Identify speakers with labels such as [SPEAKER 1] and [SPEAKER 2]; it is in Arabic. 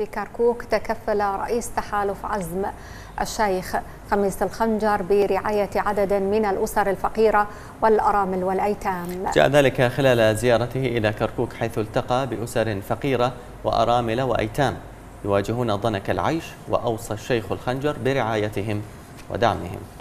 [SPEAKER 1] في كركوك تكفل رئيس تحالف عزم الشيخ خميس الخنجر برعاية عدد من الأسر الفقيرة والأرامل والأيتام.
[SPEAKER 2] جاء ذلك خلال زيارته إلى كركوك، حيث التقى بأسر فقيرة وأرامل وأيتام يواجهون ضنك العيش، وأوصى الشيخ الخنجر برعايتهم ودعمهم.